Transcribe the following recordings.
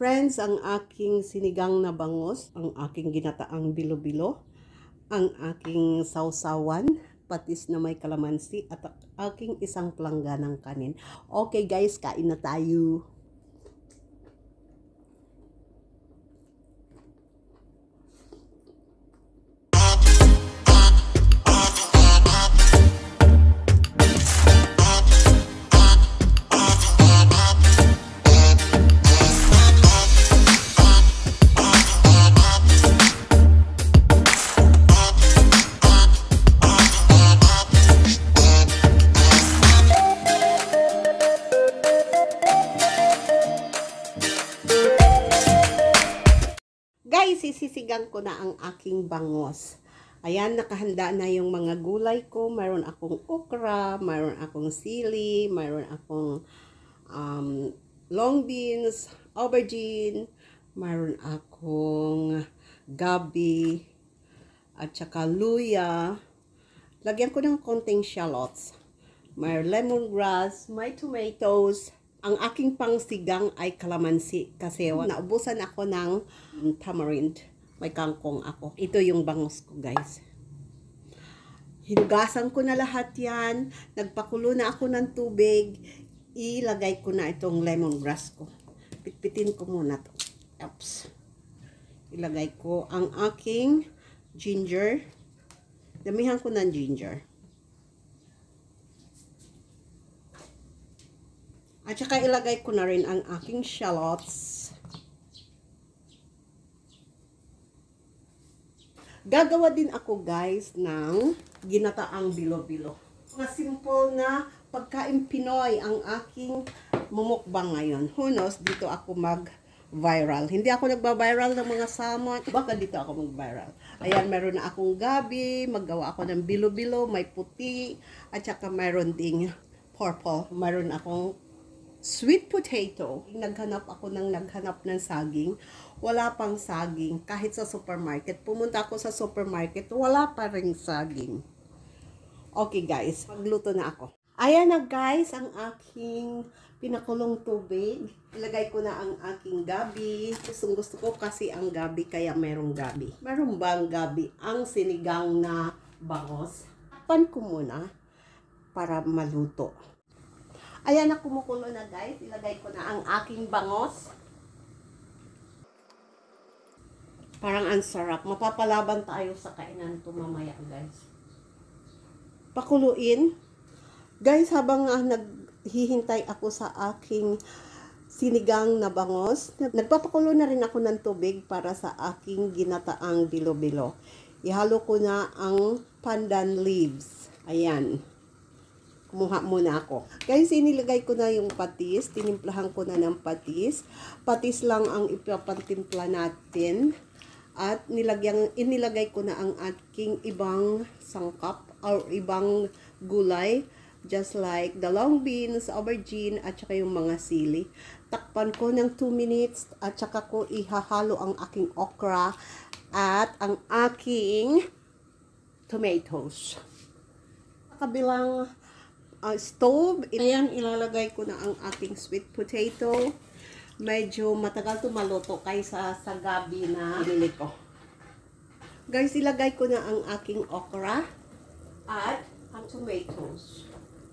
Friends, ang aking sinigang na bangus, ang aking ginataang bilo-bilo, ang aking sausawan, patis na may calamansi, at aking isang plangga ng kanin. Okay guys, kain na tayo. Guys, sisisigang ko na ang aking bangus. Ayan, nakahanda na yung mga gulay ko. Mayroon akong okra, mayroon akong sili, mayroon akong long beans, aubergine, mayroon akong gabi, at saka luya. Lagyan ko ng konting shallots. May lemongrass, may tomatoes. Ang aking pangsigang ay calamansi kasi naubusan ako ng tamarind. May kangkung ako. Ito yung bangus ko, guys. Hinugasan ko na lahat yan. Nagpakulo na ako ng tubig. Ilagay ko na itong lemongrass ko. Pitpitin ko muna to. Oops. Ilagay ko ang aking ginger. Damihan ko ng ginger. At saka ilagay ko na rin ang aking shallots. Gagawa din ako guys ng ginataang bilo-bilo. Mga simple na pagkain Pinoy ang aking mumukbang ngayon. Who knows, dito ako mag-viral. Hindi ako nagba-viral ng mga salmon. Baka dito ako mag-viral. Ayan, meron na akong gabi. Maggawa ako ng bilo-bilo. May puti. At saka meron ding purple. Meron akong sweet potato. Naghanap ng saging. Wala pang saging. Kahit sa supermarket. Pumunta ako sa supermarket. Wala pa ring saging. Okay guys. Magluto na ako. Ayan na guys. Ang aking pinakulong tubig. Ilagay ko na ang aking gabi. Gusto ko kasi ang gabi. Kaya merong gabi. Meron bang gabi? Ang sinigang na bangus. Pan ko muna. Para maluto. Ayan na, kumukulo na guys. Ilagay ko na ang aking bangus. Parang ang sarap. Mapapalaban tayo sa kainan ito mamaya guys. Pakuluin. Guys, habang naghihintay ako sa aking sinigang na bangus, nagpapakulo na rin ako ng tubig para sa aking ginataang bilo-bilo. Ihalo ko na ang pandan leaves. Ayan. Kumuha muna ako. Guys, inilagay ko na yung patis. Tinimplahan ko na ng patis. Patis lang ang ipapantimpla natin. At inilagay ko na ang aking ibang sangkap or ibang gulay. Just like the long beans, aubergine, at saka yung mga sili. Takpan ko ng 2 minutes at saka ko ihahalo ang aking okra at ang aking tomatoes. Kabilang stove. Ayan, ilalagay ko na ang aking sweet potato. Medyo matagal ito maluto kaysa sa gabi na binili ko. Guys, ilagay ko na ang aking okra at ang tomatoes.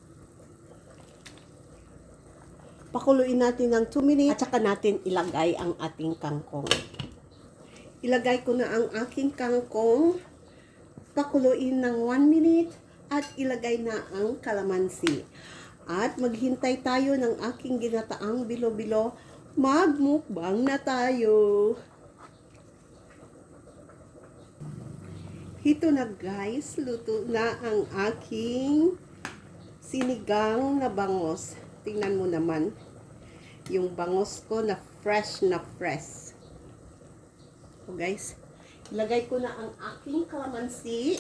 Pakuluin natin ng 2 minutes at saka natin ilagay ang ating kangkong. Ilagay ko na ang aking kangkong. Pakuluin ng 1 minute. At ilagay na ang calamansi. At maghintay tayo ng aking ginataang bilo-bilo. Magmukbang na tayo. Ito na guys. Luto na ang aking sinigang na bangus. Tingnan mo naman. Yung bangus ko na fresh na fresh. So guys. Ilagay ko na ang aking calamansi.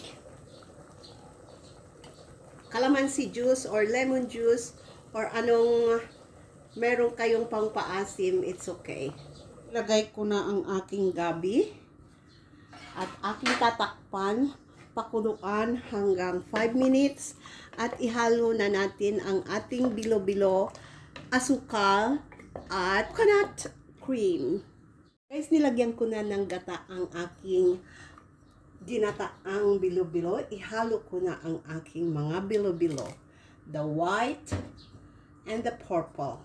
Calamansi juice or lemon juice or anong meron kayong pangpaasim, it's okay. Lagay ko na ang aking gabi at aking tatakpan, pakuluan hanggang 5 minutes at ihalo na natin ang ating bilo-bilo, asukal at coconut cream. Guys, nilagyan ko na ng gata ang aking ginataang bilo-bilo. Ihalo ko na ang aking mga bilo-bilo. The white and the purple.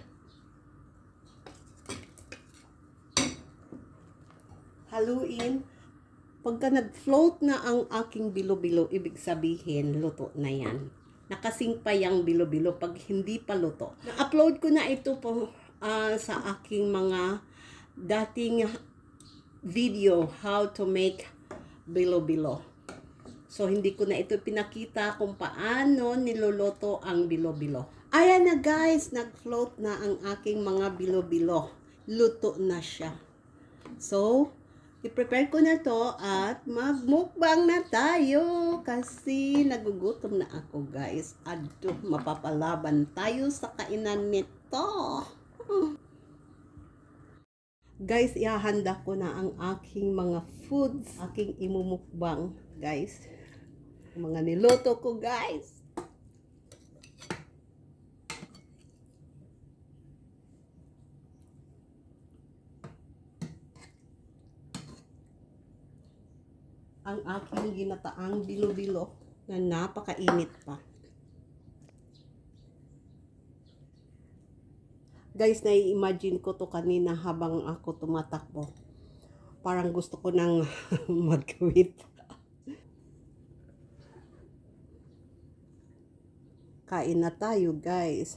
Haluin. Pagka nag-float na ang aking bilo-bilo, ibig sabihin, luto na yan. Nakasing pa yung bilo-bilo pag hindi pa luto. Na-upload ko na ito po sa aking mga dating video, how to make bilo-bilo. So, hindi ko na ito pinakita kung paano niluluto ang bilo-bilo. Ayan na guys, nag-float na ang aking mga bilo-bilo. Luto na siya. So, i-prepare ko na to at magmukbang na tayo kasi nagugutom na ako guys. Adto, mapapalaban tayo sa kainan nito. Guys, ihahanda ko na ang aking mga foods, aking imumukbang guys. Mga niluto ko guys. Ang aking ginataang bilo-bilo na napakainit pa. Guys, nai-imagine ko to kanina habang ako tumatakbo. Parang gusto ko nang mag-quit. Kain na tayo, guys.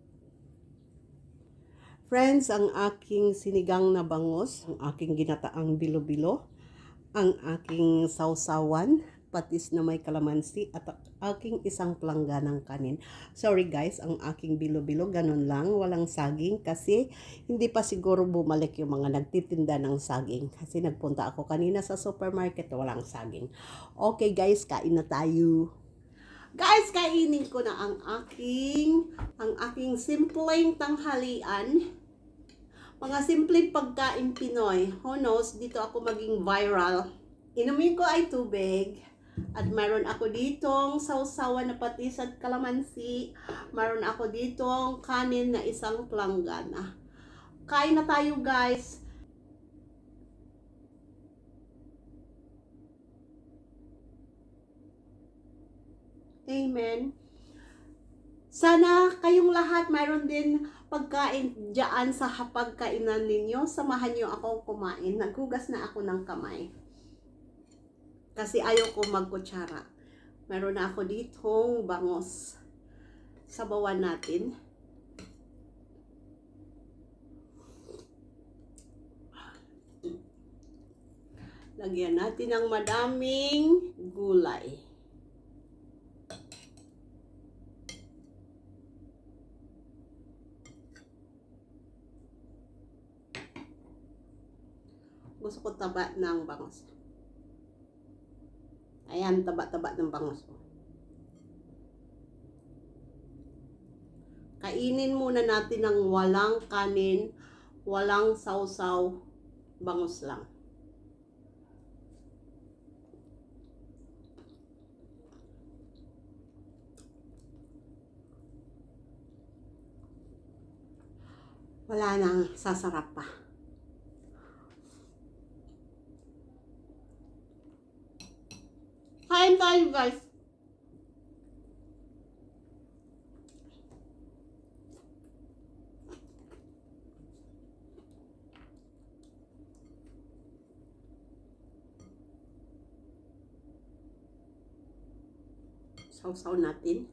Friends, ang aking sinigang na bangus, ang aking ginataang bilo-bilo, ang aking sausawan, patis na may kalamansi, at aking isang plangganang kanin. Sorry guys, ang aking bilo-bilo, ganun lang, walang saging kasi hindi pa siguro bumalik yung mga nagtitinda ng saging. Kasi nagpunta ako kanina sa supermarket, walang saging. Okay guys, kain na tayo. Guys, kainin ko na ang aking simpleng tanghalian. Mga simpleng pagkain Pinoy. Who knows, dito ako maging viral. Inumin ko ay tubig. At mayroon ako ditong sausawan na patis at kalamansi. Mayroon ako ditong kanin na isang planggana. Kain na tayo guys. Amen. Sana kayong lahat mayroon din pagkain dyan sa pagkainan ninyo. Samahan nyo ako kumain. Naghugas na ako ng kamay. Kasi ayaw ko magkutsara. Meron na ako ditong bangus. Sabawan natin. Lagyan natin ng madaming gulay. Gusto ko taba ng bangus. Ayan, taba-taba ng bangus. Kainin muna natin ng walang kanin, walang sausaw, bangus lang. Wala nang sasarap pa. Kain tayo guys. Sausaw natin.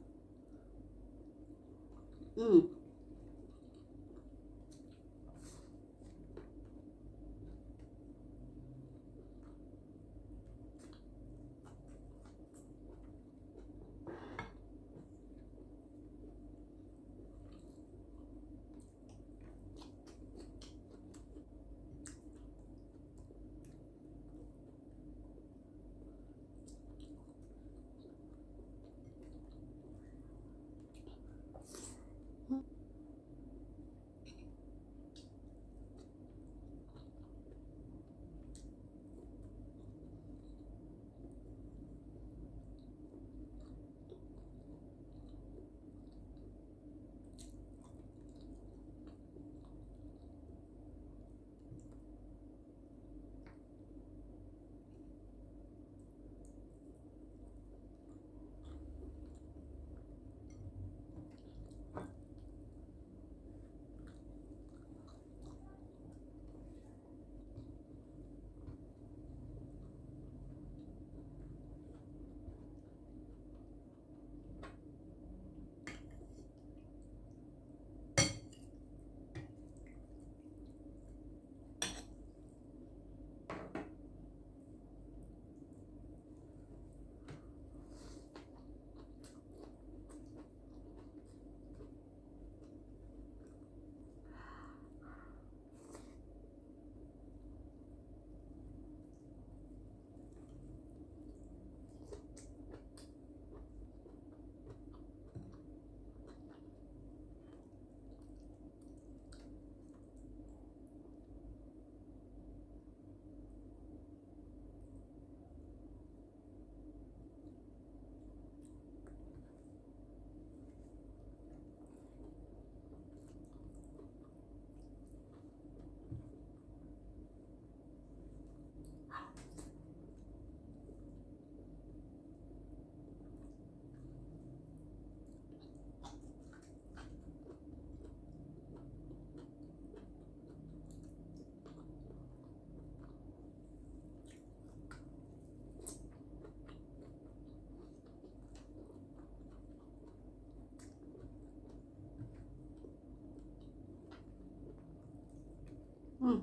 Mm.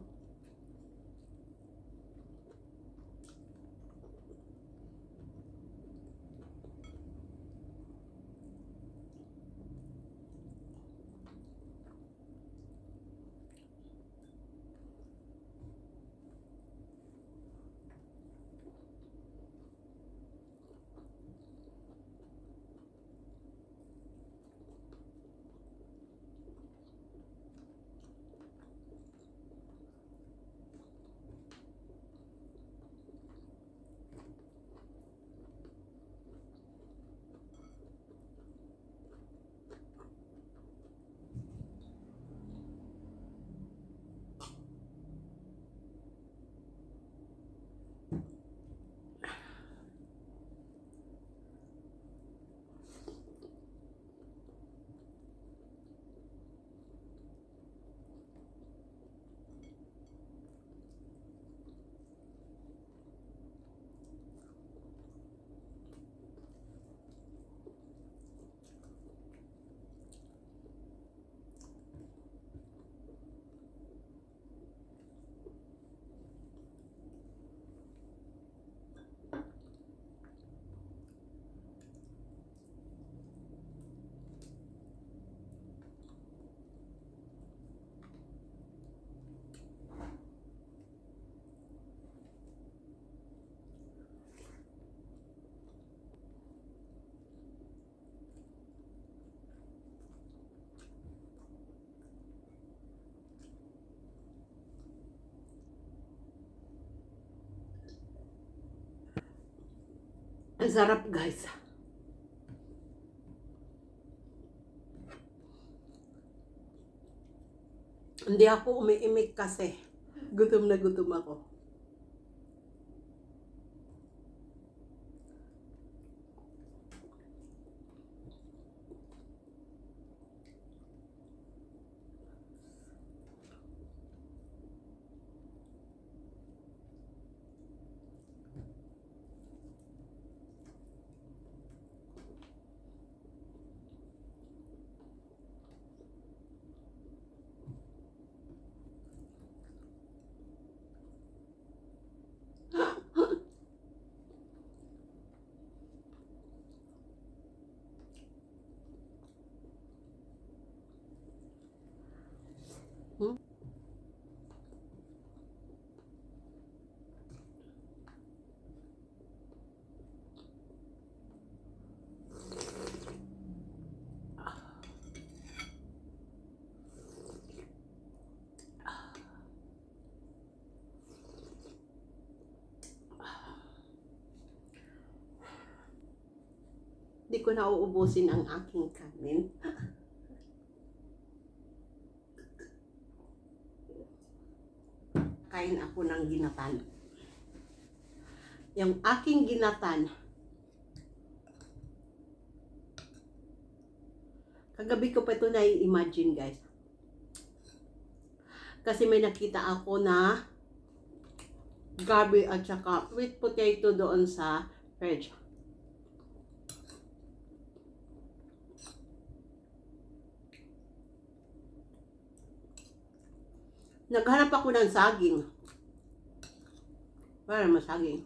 Ang sarap, guys. Hindi ako umiimik kasi gutom na gutom ako. Hmm? Di ko na uubusin ang aking kanin. Kain ako ng ginatan. Yung aking ginatan, kagabi ko pa ito na-imagine, guys. Kasi may nakita ako na gabi at saka sweet potato doon sa fridge. Naghanap ako ng saging. Wala naman saging.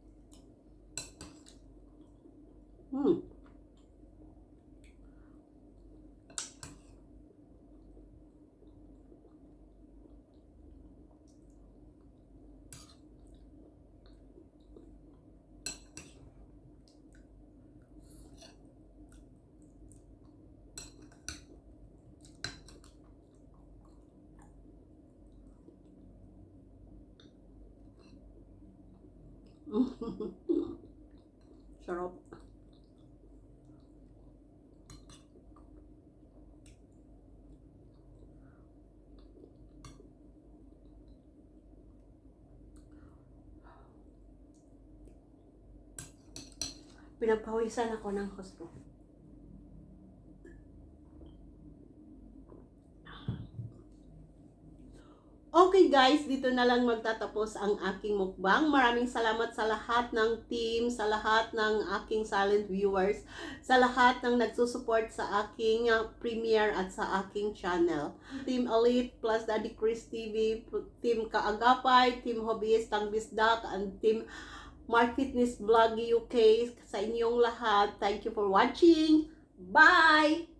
Sarap. Pinagpawisan ako ng husto. Okay guys, dito na lang magtatapos ang aking mukbang. Maraming salamat sa lahat ng team, sa lahat ng aking silent viewers, sa lahat ng nagsusupport sa aking premiere at sa aking channel. Team Elite plus Daddy Chris TV, Team Kaagapay, Team Hobbyist ang Bisdak, and Team Mark Fitness Vlog UK, sa inyong lahat. Thank you for watching. Bye!